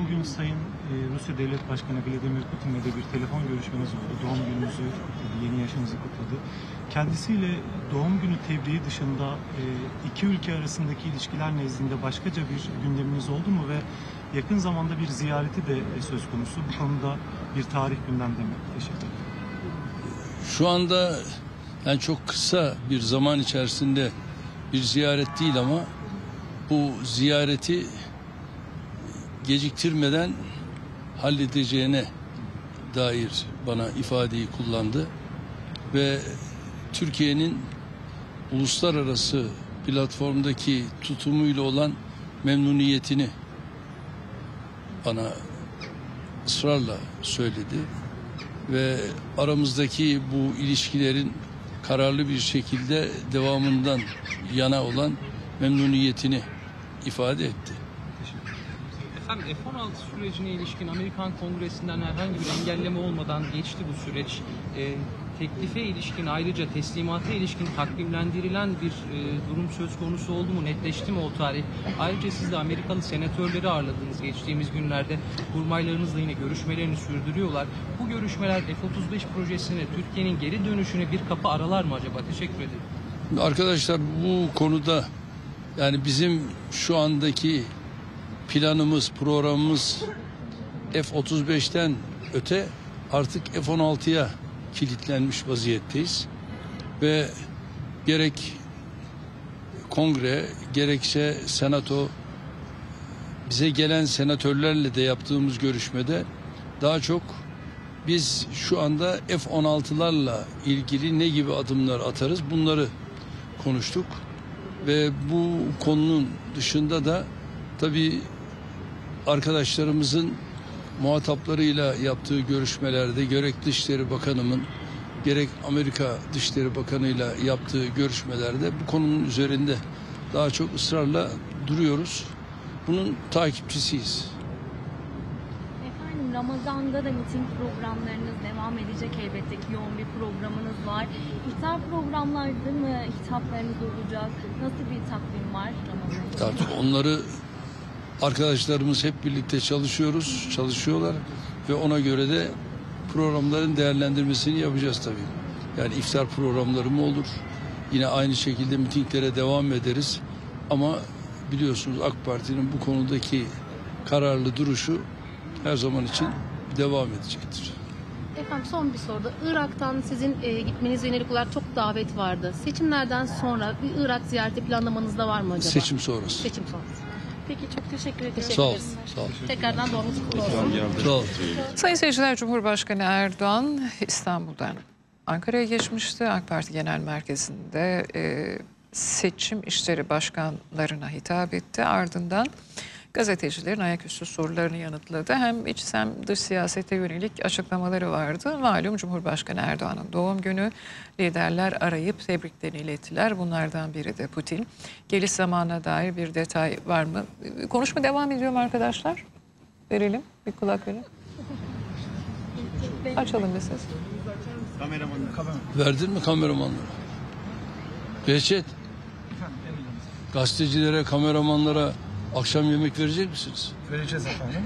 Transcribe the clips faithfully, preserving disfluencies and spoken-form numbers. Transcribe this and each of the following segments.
Bugün Sayın e, Rusya Devlet Başkanı Vladimir Putin'le de bir telefon görüşmeniz oldu. Doğum gününüzü kutladı, yeni yaşınızı kutladı. Kendisiyle doğum günü tebriği dışında e, iki ülke arasındaki ilişkiler nezdinde başkaca bir gündeminiz oldu mu ve yakın zamanda bir ziyareti de e, söz konusu. Bu konuda bir tarih gündemde mi? Teşekkür ederim. Şu anda yani çok kısa bir zaman içerisinde bir ziyaret değil ama bu ziyareti geciktirmeden halledeceğine dair bana ifadeyi kullandı ve Türkiye'nin uluslararası platformdaki tutumuyla olan memnuniyetini bana ısrarla söyledi ve aramızdaki bu ilişkilerin kararlı bir şekilde devamından yana olan memnuniyetini ifade etti. Efendim F on altı sürecine ilişkin Amerikan Kongresi'nden herhangi bir engelleme olmadan geçti bu süreç. E, teklife ilişkin ayrıca teslimata ilişkin takvimlendirilen bir e, durum söz konusu oldu mu? Netleşti mi o tarih? Ayrıca siz de Amerikalı senatörleri ağırladınız geçtiğimiz günlerde. Kurmaylarınızla yine görüşmelerini sürdürüyorlar. Bu görüşmeler F otuz beş projesine, Türkiye'nin geri dönüşüne bir kapı aralar mı acaba? Teşekkür ederim. Arkadaşlar bu konuda yani bizim şu andaki planımız, programımız F otuz beşten öte artık F on altıya kilitlenmiş vaziyetteyiz. Ve gerek kongre, gerekse senato, bize gelen senatörlerle de yaptığımız görüşmede daha çok biz şu anda F on altılarla ilgili ne gibi adımlar atarız bunları konuştuk. Ve bu konunun dışında da tabii arkadaşlarımızın muhataplarıyla yaptığı görüşmelerde gerek Dışişleri Bakanımın gerek Amerika Dışişleri Bakanı'yla yaptığı görüşmelerde bu konunun üzerinde daha çok ısrarla duruyoruz. Bunun takipçisiyiz. Efendim Ramazan'da da miting programlarınız devam edecek elbette ki yoğun bir programınız var. İftar programlarda mı hitaplarınız olacak? Nasıl bir takvim var Ramazan'da? Artık onları arkadaşlarımız hep birlikte çalışıyoruz, çalışıyorlar ve ona göre de programların değerlendirmesini yapacağız tabii. Yani iftar programları mı olur? Yine aynı şekilde mitinglere devam ederiz. Ama biliyorsunuz AK Parti'nin bu konudaki kararlı duruşu her zaman için devam edecektir. Efendim son bir soruda Irak'tan sizin e, gitmenize yönelik olarak çok davet vardı. Seçimlerden sonra bir Irak ziyareti planlamanızda var mı acaba? Seçim sonrası. Seçim sonrası. Peki çok teşekkür ederim. Sağ ol. Sağ ol. Tekrardan doğrumunuz kutlu olsun. Sağ ol. Sayın seyirciler, Cumhurbaşkanı Erdoğan İstanbul'dan Ankara'ya geçmişti. AK Parti Genel Merkezi'nde e, seçim işleri başkanlarına hitap etti. Ardından gazetecilerin ayaküstü sorularını yanıtladı. Hem iç hem dış siyasete yönelik açıklamaları vardı. Malum Cumhurbaşkanı Erdoğan'ın doğum günü, liderler arayıp tebriklerini ilettiler. Bunlardan biri de Putin. Geliş zamanına dair bir detay var mı? Konuşma devam ediyor mu arkadaşlar? Verelim, bir kulak verin. Açalım bir ses. Verdin mi kameramanlara? Behçet, gazetecilere, kameramanlara akşam yemek verecek misiniz? Vereceğiz efendim.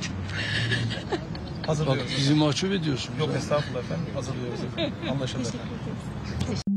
Bak bizi mahcup ediyorsun. Yok estağfurullah efendim. Hazırlıyoruz efendim. Anlaşıldı efendim.